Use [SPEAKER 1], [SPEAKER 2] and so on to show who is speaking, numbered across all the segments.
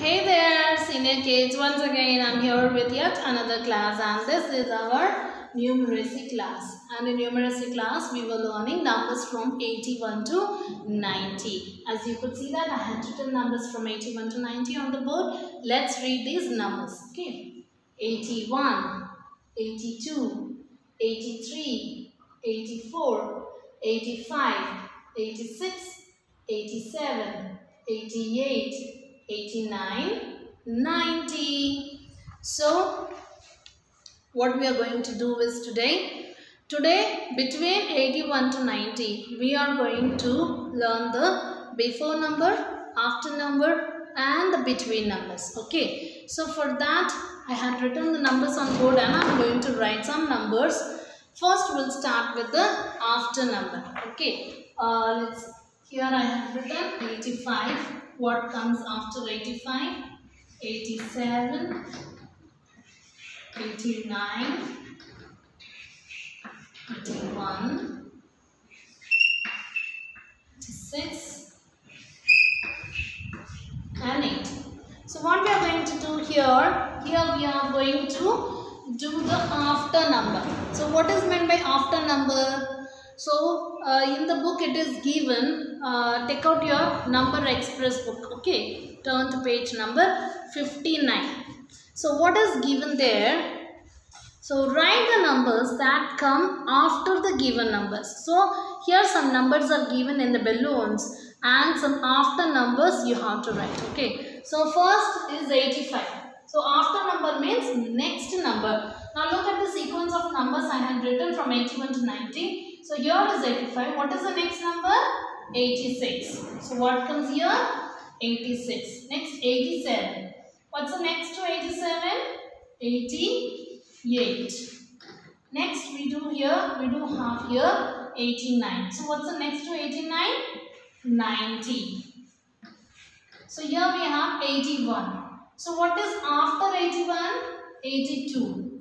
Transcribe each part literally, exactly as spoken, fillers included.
[SPEAKER 1] Hey there, senior kids. Once again, I'm here with yet another class, and this is our numeracy class. And in numeracy class, we were learning numbers from eighty-one to ninety. As you could see that I had written numbers from eighty-one to ninety on the board. Let's read these numbers. Okay, eighty-one, eighty-two, eighty-three, eighty-four, eighty-five, eighty-six, eighty-seven, eighty-eight, eighty-nine, ninety. So what we are going to do is today, today between eighty-one to ninety, we are going to learn the before number, after number and the between numbers. Okay, so for that I had written the numbers on board and I am going to write some numbers. First we'll start with the after number. Okay, uh, let's here I have written eighty-five. What comes after eighty-five? eighty-seven, eighty-nine, eighty-one, eighty-six, and eighty. So what we are going to do here, here we are going to do the after number. So what is meant by after number? So uh, in the book it is given, uh, take out your number express book. Okay, turn to page number fifty-nine. So what is given there? So write the numbers that come after the given numbers. So here some numbers are given in the balloons and some after numbers you have to write. Okay, so first is eighty-five. So after number means next number. Now look at the sequence of numbers I had written from eighty-one to ninety. So here is eighty-five. What is the next number? eighty-six. So what comes here? eighty-six. Next eighty-seven. What's the next to eighty-seven? eighty-eight. Next we do here, we do half here, eighty-nine. So what's the next to eighty-nine? ninety. So here we have eighty-one. So what is after eighty-one? eighty-two.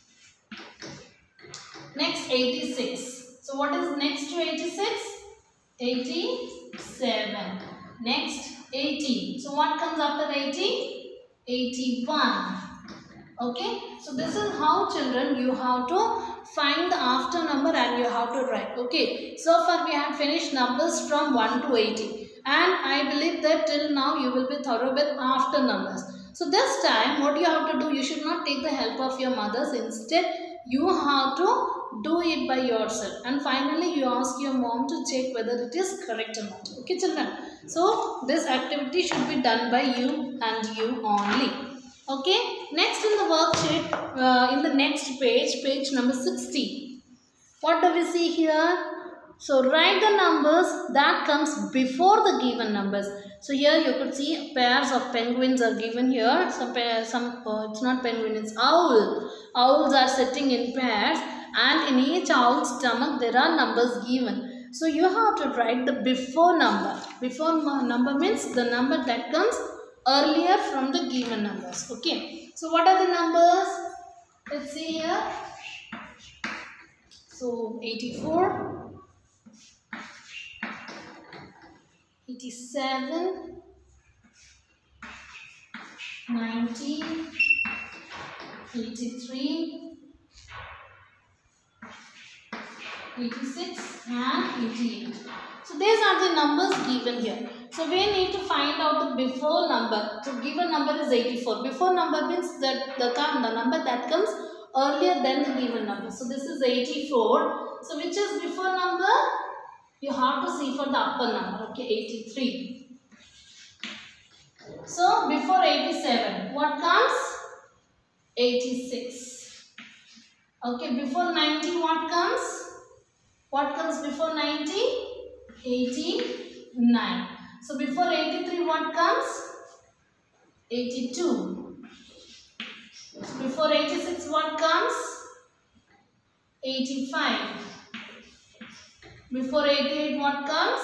[SPEAKER 1] Next eighty-six. So what is next to eighty-six? eighty-seven. Next eighty. So what comes after eighty? eighty-one. Okay. So this is how, children, you have to find the after number and you have to write. Okay. So far we have finished numbers from one to eighty. And I believe that till now you will be thorough with after numbers. So this time what you have to do, you should not take the help of your mothers. Instead you have to do it by yourself, and finally you ask your mom to check whether it is correct or not. Okay, children, so this activity should be done by you and you only. Okay, next in the worksheet, uh, in the next page, page number sixty, what do we see here? So write the numbers that comes before the given numbers. So here you could see pairs of penguins are given here. Some pair, some uh, it's not penguin, it's owl. Owls are sitting in pairs, and in each owl's stomach there are numbers given. So you have to write the before number. Before number means the number that comes earlier from the given numbers. Okay. So what are the numbers? Let's see here. So eighty-four, eighty-seven, ninety, eighty-three, eighty-six and eighty-eight. So these are the numbers given here. So we need to find out the before number. So given number is eighty-four. Before number means that the, the number that comes earlier than the given number. So this is eighty-four. So which is before number? You have to see for the upper number. Okay, eighty-three. So before eighty-seven, what comes? eighty-six. Okay, before ninety, what comes? What comes before ninety? eighty-nine. So before eighty-three, what comes? eighty-two. So before eighty-six, what comes? eighty-five. Before eighty-eight, what comes?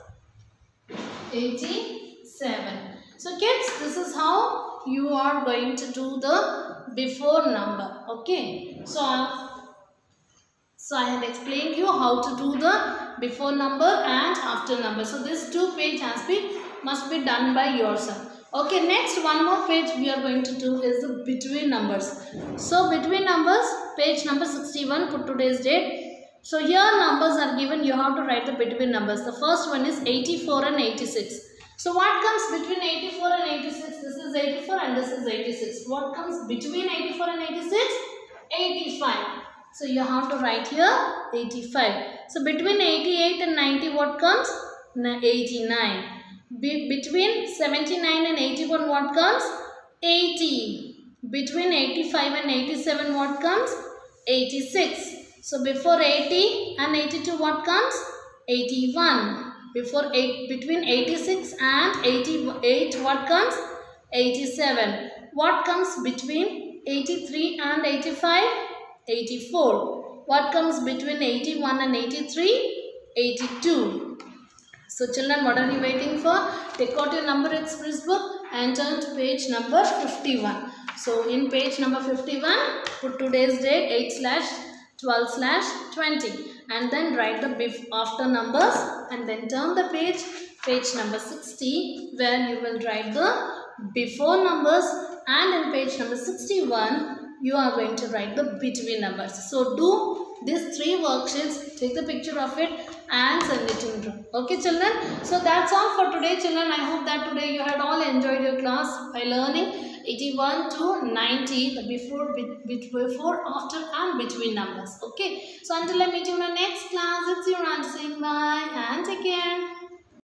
[SPEAKER 1] eighty-seven. So kids, this is how you are going to do the before number. Okay. So, so I have explained you how to do the before number and after number. So this two page has been must be done by yourself. Okay, next one more page we are going to do is the between numbers. So between numbers, page number sixty-one, put today's date. So here numbers are given, you have to write the between numbers. The first one is eighty-four and eighty-six. So what comes between eighty-four and eighty-six? This is eighty-four and this is eighty-six. What comes between eighty-four and eighty-six? eighty-five. So you have to write here eighty-five. So between eighty-eight and ninety, what comes? eighty-nine. Be between seventy-nine and eighty-one, what comes? eighty. Between eighty-five and eighty-seven, what comes? eighty-six. So before eighty and eighty-two, what comes? eighty-one. Before eight, between eighty-six and eighty-eight, what comes? eighty-seven. What comes between eighty-three and eighty-five? eighty-four. What comes between eighty-one and eighty-three? eighty-two. So children, what are you waiting for? Take out your number express book and turn to page number fifty-one. So in page number fifty-one, put today's date eight slash twelve slash twenty and then write the bef after numbers and then turn the page, page number sixty, where you will write the before numbers, and in page number sixty-one, you are going to write the between numbers. So do these three worksheets, take the picture of it and send it in room. Okay children, so that's all for today children. I hope that today you had all enjoyed your class by learning eighty-one to ninety, the before, before, after and between numbers. Okay, so until I meet you in the next class, it's your aunt saying bye and take care.